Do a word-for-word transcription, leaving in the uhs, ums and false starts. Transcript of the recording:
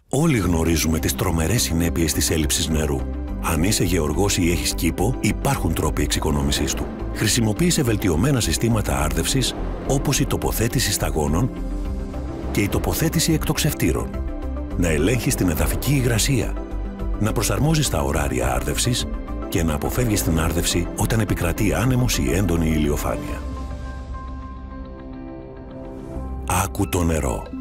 Όλοι γνωρίζουμε τις τρομερές συνέπειες της έλλειψης νερού. Αν είσαι γεωργός ή έχεις κήπο, υπάρχουν τρόποι εξοικονόμησής του. Χρησιμοποίησε βελτιωμένα συστήματα άρδευσης, όπως η τοποθέτηση σταγόνων και η τοποθέτηση εκτοξευτήρων. Να ελέγχεις την εδαφική υγρασία. Να προσαρμόζεις τα ωράρια άρδευσης και να αποφεύγεις την άρδευση όταν επικρατεί άνεμος ή έντονη ηλιοφάνεια. Άκου το νερό.